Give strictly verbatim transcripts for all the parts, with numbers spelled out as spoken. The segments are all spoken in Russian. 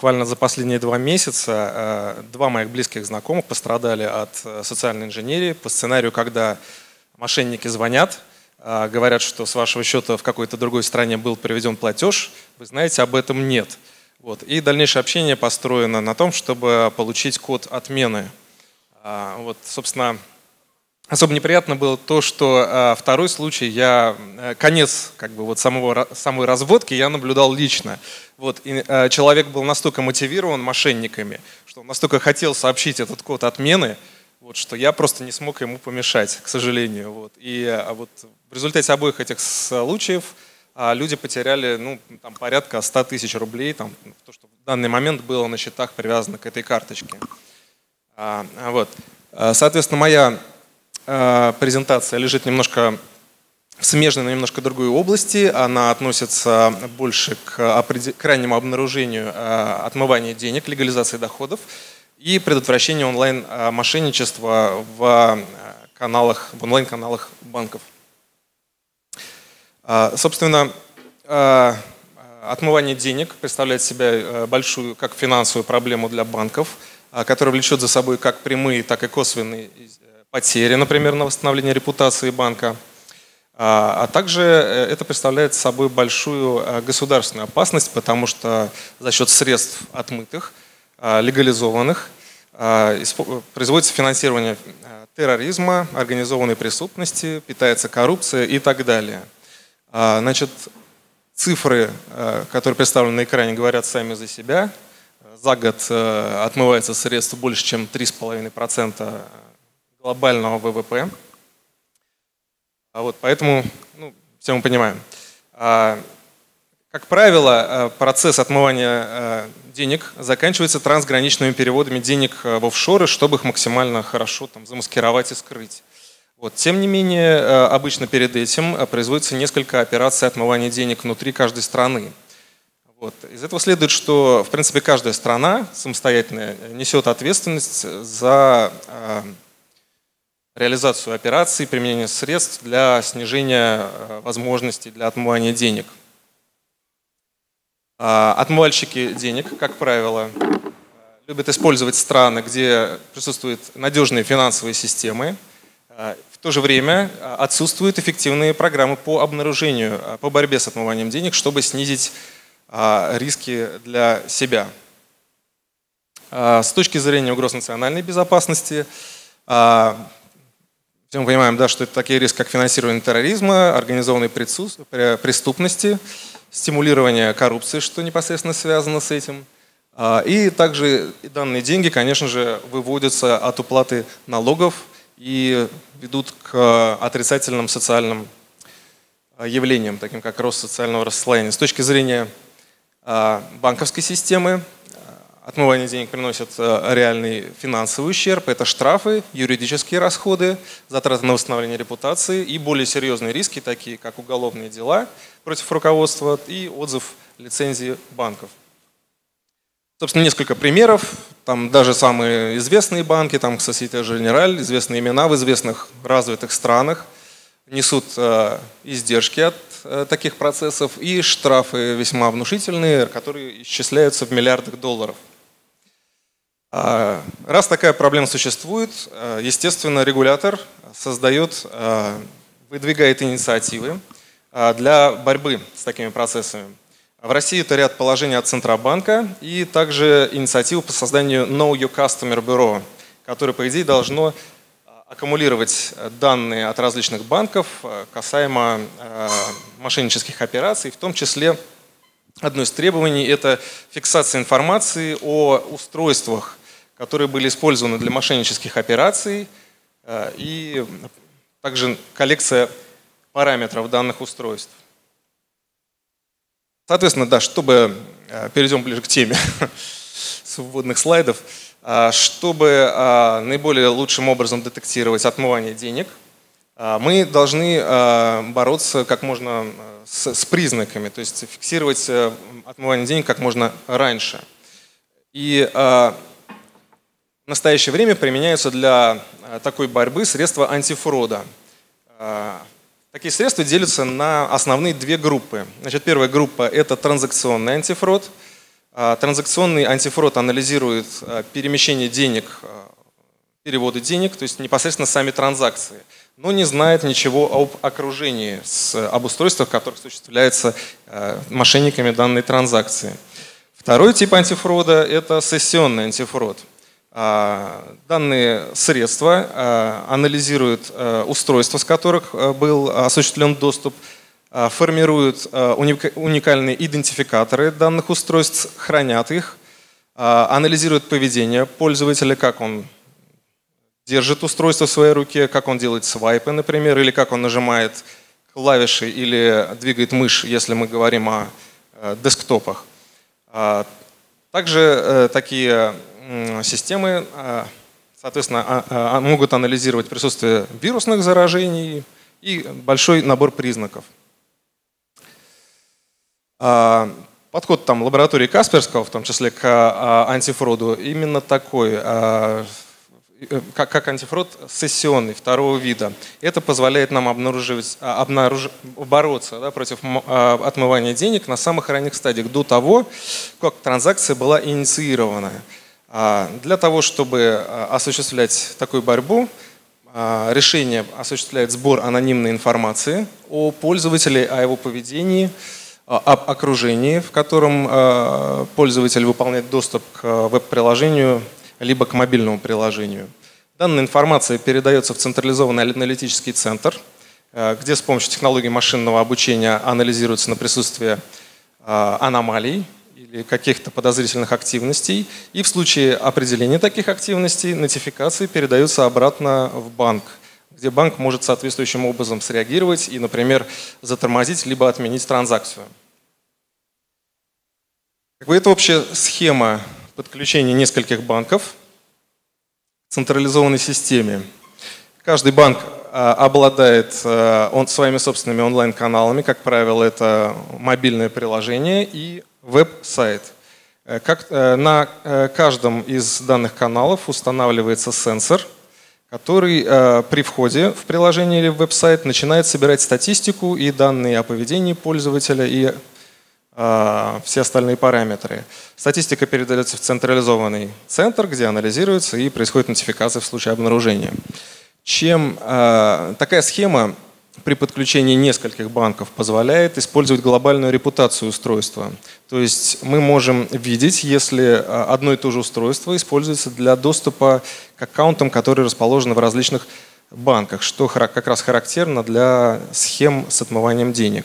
буквально за последние два месяца два моих близких знакомых пострадали от социальной инженерии по сценарию, когда мошенники звонят, говорят, что с вашего счета в какой-то другой стране был переведен платеж, вы знаете, об этом нет. Вот. И дальнейшее общение построено на том, чтобы получить код отмены. Вот, собственно, особо неприятно было то, что второй случай, я, конец как бы, вот самого, самой разводки я наблюдал лично. Вот, и, человек был настолько мотивирован мошенниками, что он настолько хотел сообщить этот код отмены, вот, что я просто не смог ему помешать, к сожалению. Вот. И вот, в результате обоих этих случаев люди потеряли ну, там, порядка ста тысяч рублей, там, то, что в данный момент было на счетах привязано к этой карточке. Вот. Соответственно, моя презентация лежит немножко в смежной, но немножко другой области. Она относится больше к крайнему обнаружению отмывания денег, легализации доходов и предотвращению онлайн-мошенничества в каналах, в онлайн-каналах банков. Собственно, отмывание денег представляет себя большую как финансовую проблему для банков, которая влечет за собой как прямые, так и косвенные потери, например, на восстановление репутации банка. А также это представляет собой большую государственную опасность, потому что за счет средств отмытых, легализованных, производится финансирование терроризма, организованной преступности, питается коррупция и так далее. Значит, цифры, которые представлены на экране, говорят сами за себя. За год отмывается средств больше, чем три с половиной процента глобального вэ вэ пэ. Вот, поэтому ну, все мы понимаем. Как правило, процесс отмывания денег заканчивается трансграничными переводами денег в офшоры, чтобы их максимально хорошо там, замаскировать и скрыть. Вот. Тем не менее, обычно перед этим производится несколько операций отмывания денег внутри каждой страны. Вот. Из этого следует, что в принципе каждая страна самостоятельно несет ответственность за э, реализацию операций, применение средств для снижения э, возможностей для отмывания денег. Э, отмывальщики денег, как правило, любят использовать страны, где присутствуют надежные финансовые системы. В то же время отсутствуют эффективные программы по обнаружению, по борьбе с отмыванием денег, чтобы снизить риски для себя. С точки зрения угроз национальной безопасности, все мы понимаем, да, что это такие риски, как финансирование терроризма, организованной преступности, стимулирование коррупции, что непосредственно связано с этим. И также данные деньги, конечно же, выводятся от уплаты налогов и ведут к отрицательным социальным явлениям, таким как рост социального расслоения. С точки зрения банковской системы, отмывание денег приносит реальный финансовый ущерб. Это штрафы, юридические расходы, затраты на восстановление репутации и более серьезные риски, такие как уголовные дела против руководства и отзыв лицензии банков. Собственно, несколько примеров. Там даже самые известные банки, там Société Générale, известные имена в известных развитых странах, несут э, издержки от э, таких процессов и штрафы весьма внушительные, которые исчисляются в миллиардах долларов. А, раз такая проблема существует, э, естественно, регулятор создает, э, выдвигает инициативы э, для борьбы с такими процессами. В России это ряд положений от Центробанка и также инициатива по созданию Know Your Customer Bureau, которое, по идее, должно аккумулировать данные от различных банков касаемо мошеннических операций. В том числе одно из требований – это фиксация информации о устройствах, которые были использованы для мошеннических операций, и также коллекция параметров данных устройств. Соответственно, да, чтобы, перейдем ближе к теме с вводных слайдов, чтобы наиболее лучшим образом детектировать отмывание денег, мы должны бороться как можно с, с признаками, то есть фиксировать отмывание денег как можно раньше. И в настоящее время применяются для такой борьбы средства антифрода. Такие средства делятся на основные две группы. Значит, первая группа – это транзакционный антифрод. Транзакционный антифрод анализирует перемещение денег, переводы денег, то есть непосредственно сами транзакции, но не знает ничего об окружении, об устройствах, в которых осуществляются мошенниками данной транзакции. Второй тип антифрода – это сессионный антифрод. Данные средства анализируют устройства, с которых был осуществлен доступ, формируют уникальные идентификаторы данных устройств, хранят их, анализируют поведение пользователя, как он держит устройство в своей руке, как он делает свайпы, например, или как он нажимает клавиши или двигает мышь, если мы говорим о десктопах. Также такие системы, соответственно, могут анализировать присутствие вирусных заражений и большой набор признаков. Подход там лаборатории Касперского, в том числе к антифроду, именно такой, как, как антифрод сессионный, второго вида. Это позволяет нам обнаруживать, обнаруж... бороться да, против отмывания денег на самых ранних стадиях, до того, как транзакция была инициирована. Для того, чтобы осуществлять такую борьбу, решение осуществляет сбор анонимной информации о пользователе, о его поведении, об окружении, в котором пользователь выполняет доступ к веб-приложению, либо к мобильному приложению. Данная информация передается в централизованный аналитический центр, где с помощью технологий машинного обучения анализируется на присутствие аномалий или каких-то подозрительных активностей. И в случае определения таких активностей нотификации передаются обратно в банк, где банк может соответствующим образом среагировать и, например, затормозить либо отменить транзакцию. Это общая схема подключения нескольких банков к централизованной системе. Каждый банк обладает он своими собственными онлайн-каналами, как правило, это мобильное приложение и веб-сайт. Как, на каждом из данных каналов устанавливается сенсор, который при входе в приложение или в веб-сайт начинает собирать статистику и данные о поведении пользователя и все остальные параметры. Статистика передается в централизованный центр, где анализируется и происходит нотификация в случае обнаружения. Чем э, такая схема при подключении нескольких банков позволяет использовать глобальную репутацию устройства. То есть мы можем видеть, если одно и то же устройство используется для доступа к аккаунтам, которые расположены в различных банках, что как раз характерно для схем с отмыванием денег.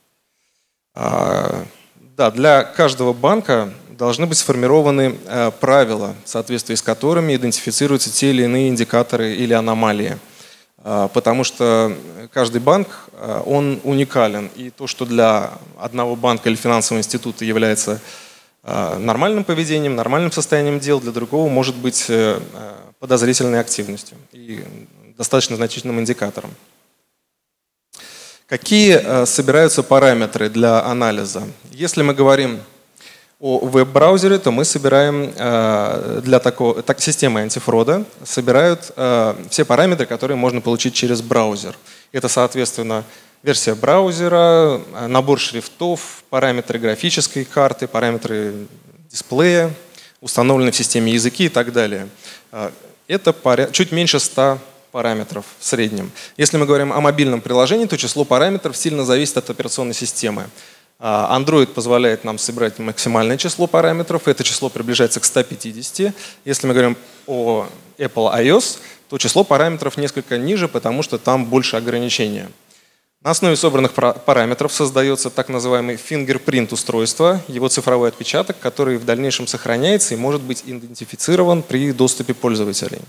Да, для каждого банка должны быть сформированы правила, в соответствии с которыми идентифицируются те или иные индикаторы или аномалии. Потому что каждый банк, он уникален. И то, что для одного банка или финансового института является нормальным поведением, нормальным состоянием дел, для другого может быть подозрительной активностью и достаточно значительным индикатором. Какие собираются параметры для анализа? Если мы говорим о веб-браузере, то мы собираем для такого, так, системы антифрода собирают все параметры, которые можно получить через браузер. Это, соответственно, версия браузера, набор шрифтов, параметры графической карты, параметры дисплея, установленные в системе языки и так далее. Это чуть меньше ста параметров в среднем. Если мы говорим о мобильном приложении, то число параметров сильно зависит от операционной системы. Android позволяет нам собирать максимальное число параметров, это число приближается к ста пятидесяти. Если мы говорим о Apple iOS, то число параметров несколько ниже, потому что там больше ограничения. На основе собранных параметров создается так называемый фингерпринт устройства, его цифровой отпечаток, который в дальнейшем сохраняется и может быть идентифицирован при доступе пользователей.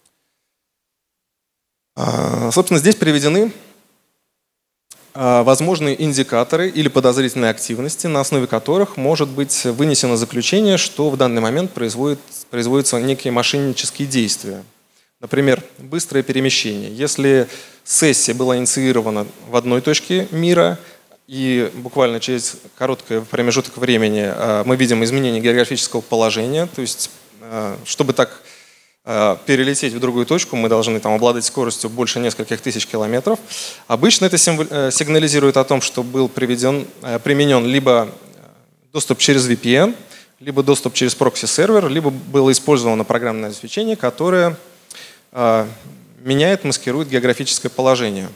Собственно, здесь приведены возможные индикаторы или подозрительные активности, на основе которых может быть вынесено заключение, что в данный момент производит, производятся некие мошеннические действия. Например, быстрое перемещение. Если сессия была инициирована в одной точке мира, и буквально через короткий промежуток времени мы видим изменение географического положения, то есть, чтобы так перелететь в другую точку, мы должны там обладать скоростью больше нескольких тысяч километров. Обычно это сигнализирует о том, что был приведен, применен либо доступ через ви пи эн, либо доступ через прокси-сервер, либо было использовано программное обеспечение, которое э, меняет, маскирует географическое положение.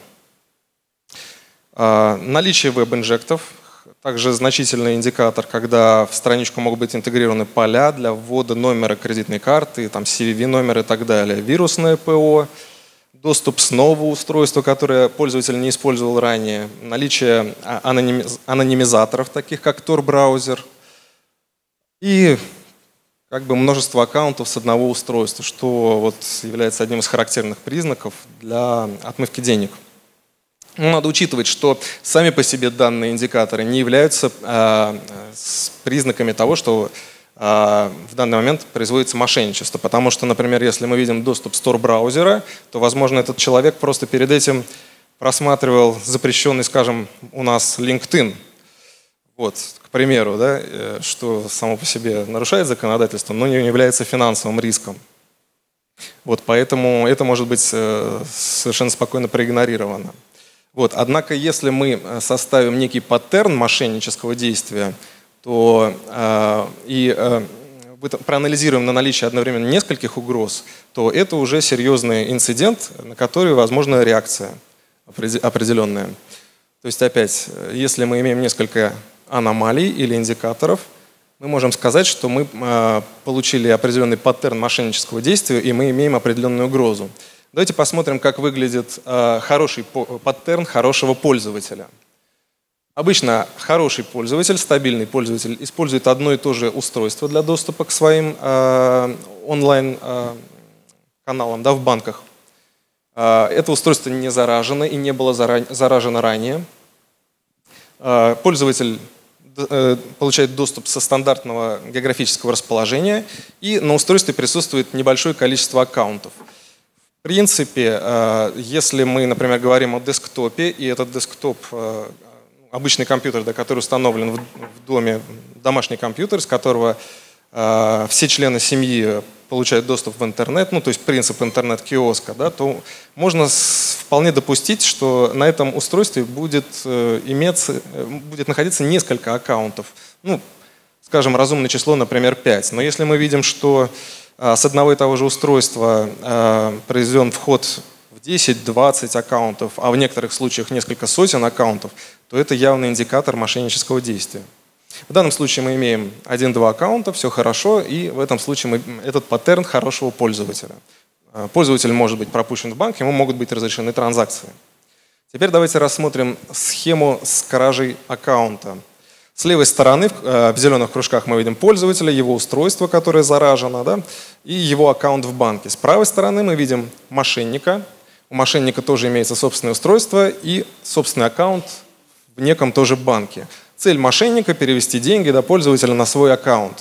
Э, наличие веб-инжектов также значительный индикатор, когда в страничку могут быть интегрированы поля для ввода номера кредитной карты, там си ви ви-номер и так далее, вирусное ПО, доступ с нового устройства, которое пользователь не использовал ранее, наличие анонимизаторов, таких как Tor-браузер, и как бы множество аккаунтов с одного устройства, что вот является одним из характерных признаков для отмывки денег. Но надо учитывать, что сами по себе данные индикаторы не являются э, с признаками того, что э, в данный момент производится мошенничество. Потому что, например, если мы видим доступ с Tor-браузера, то, возможно, этот человек просто перед этим просматривал запрещенный, скажем, у нас LinkedIn. Вот, к примеру, да, что само по себе нарушает законодательство, но не является финансовым риском. Вот, поэтому это может быть совершенно спокойно проигнорировано. Вот, однако, если мы составим некий паттерн мошеннического действия, то э, и э, проанализируем на наличие одновременно нескольких угроз, то это уже серьезный инцидент, на который возможна реакция определенная. То есть, опять, если мы имеем несколько аномалий или индикаторов, мы можем сказать, что мы э, получили определенный паттерн мошеннического действия, и мы имеем определенную угрозу. Давайте посмотрим, как выглядит э, хороший паттерн хорошего пользователя. Обычно хороший пользователь, стабильный пользователь использует одно и то же устройство для доступа к своим э, онлайн-каналам, э, да, в банках. Э, это устройство не заражено и не было заражено ранее. Э, пользователь получает доступ со стандартного географического расположения, и на устройстве присутствует небольшое количество аккаунтов. В принципе, если мы, например, говорим о десктопе, и этот десктоп, обычный компьютер, да, который установлен в доме, домашний компьютер, с которого все члены семьи получают доступ в интернет, ну, то есть принцип интернет-киоска, да, то можно вполне допустить, что на этом устройстве будет, иметься, будет находиться несколько аккаунтов. Ну, скажем, разумное число, например, пять. Но если мы видим, что с одного и того же устройства произведен вход в десять-двадцать аккаунтов, а в некоторых случаях несколько сотен аккаунтов, то это явный индикатор мошеннического действия. В данном случае мы имеем один-два аккаунта, все хорошо, и в этом случае мы, этот паттерн хорошего пользователя. Пользователь может быть пропущен в банк, ему могут быть разрешены транзакции. Теперь давайте рассмотрим схему с кражей аккаунта. С левой стороны в зеленых кружках мы видим пользователя, его устройство, которое заражено, да, и его аккаунт в банке. С правой стороны мы видим мошенника. У мошенника тоже имеется собственное устройство и собственный аккаунт в неком тоже банке. Цель мошенника – перевести деньги до пользователя на свой аккаунт.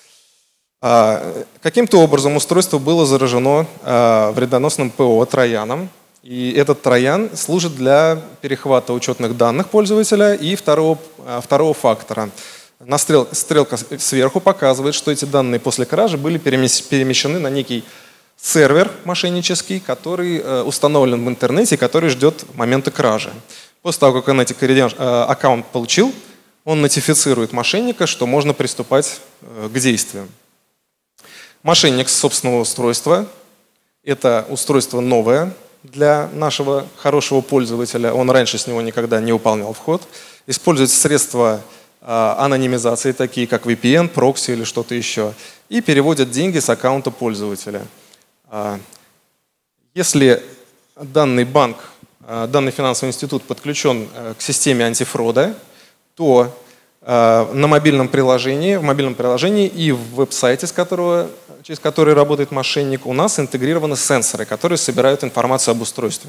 Каким-то образом устройство было заражено вредоносным ПО трояном. И этот троян служит для перехвата учетных данных пользователя и второго, второго фактора. На стрел, стрелка сверху показывает, что эти данные после кражи были перемещены на некий сервер мошеннический, который установлен в интернете, который ждет момента кражи. После того, как он эти аккаунт получил, он нотифицирует мошенника, что можно приступать к действию. Мошенник с собственного устройства. Это устройство новое для нашего хорошего пользователя. Он раньше с него никогда не выполнял вход. Использует средства анонимизации, такие как ви пи эн, прокси или что-то еще. И переводит деньги с аккаунта пользователя. Если данный банк, данный финансовый институт подключен к системе антифрода, то э, на мобильном приложении, в мобильном приложении и в веб-сайте, с которого, через который работает мошенник, у нас интегрированы сенсоры, которые собирают информацию об устройстве.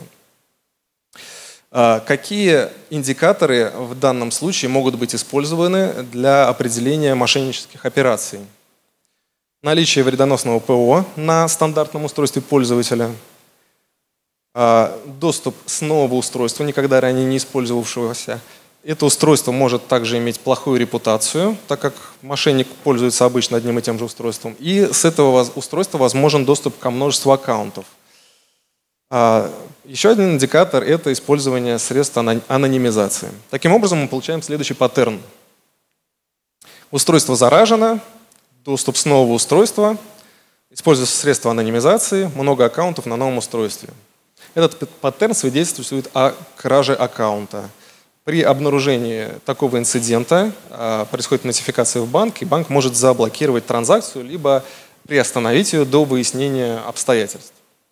Э, какие индикаторы в данном случае могут быть использованы для определения мошеннических операций? Наличие вредоносного ПО на стандартном устройстве пользователя, э, доступ с нового устройства, никогда ранее не использовавшегося. Это устройство может также иметь плохую репутацию, так как мошенник пользуется обычно одним и тем же устройством. И с этого устройства возможен доступ ко множеству аккаунтов. Еще один индикатор – это использование средств анонимизации. Таким образом, мы получаем следующий паттерн. Устройство заражено, доступ с нового устройства, используются средства анонимизации, много аккаунтов на новом устройстве. Этот паттерн свидетельствует о краже аккаунта. При обнаружении такого инцидента происходит нотификация в банк, и банк может заблокировать транзакцию, либо приостановить ее до выяснения обстоятельств.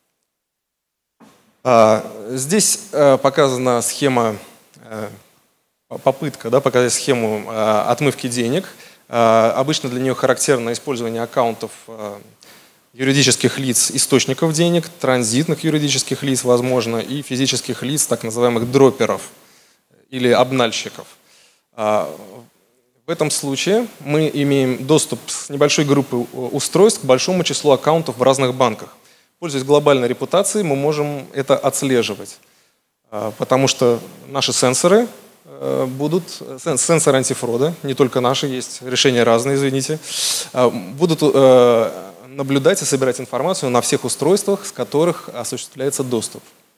Здесь показана схема, попытка да, показать схему отмывки денег. Обычно для нее характерно использование аккаунтов юридических лиц, источников денег, транзитных юридических лиц, возможно, и физических лиц, так называемых дроперов или обнальщиков. В этом случае мы имеем доступ с небольшой группой устройств к большому числу аккаунтов в разных банках. Пользуясь глобальной репутацией, мы можем это отслеживать, потому что наши сенсоры будут, сенсоры антифрода, не только наши, есть решения разные, извините, будут наблюдать и собирать информацию на всех устройствах, с которых осуществляется доступ.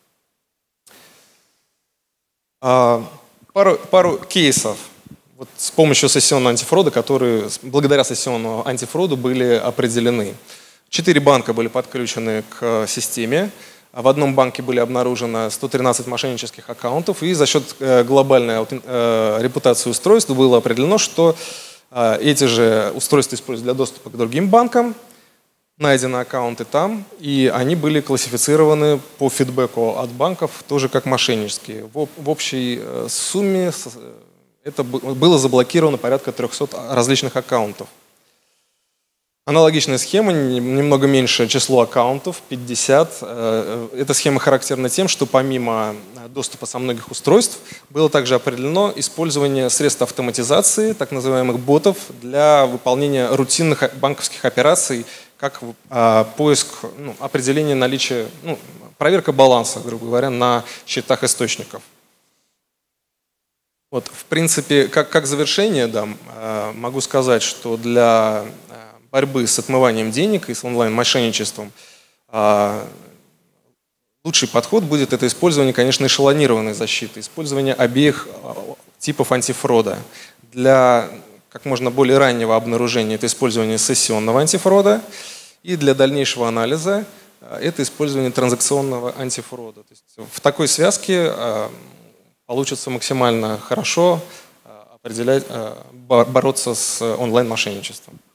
Пару, пару кейсов вот с помощью сессионного антифрода, которые благодаря сессионному антифроду были определены. Четыре банка были подключены к системе. В одном банке были обнаружены сто тринадцать мошеннических аккаунтов, и за счет глобальной репутации устройств было определено, что эти же устройства используют для доступа к другим банкам. Найдены аккаунты там, и они были классифицированы по фидбэку от банков тоже как мошеннические. В, в общей сумме это было заблокировано порядка трёхсот различных аккаунтов. Аналогичная схема, немного меньшее число аккаунтов, пятьдесят. Эта схема характерна тем, что помимо доступа со многих устройств было также определено использование средств автоматизации, так называемых ботов, для выполнения рутинных банковских операций, как а, поиск, ну, определение наличия, ну, проверка баланса, грубо говоря, на счетах источников. Вот, в принципе, как, как завершение, да, могу сказать, что для борьбы с отмыванием денег и с онлайн-мошенничеством лучший подход будет это использование, конечно, эшелонированной защиты, использование обеих типов антифрода. Для как можно более раннего обнаружения это использование сессионного антифрода, и для дальнейшего анализа это использование транзакционного антифрода. То есть в такой связке получится максимально хорошо определять, бороться с онлайн-мошенничеством.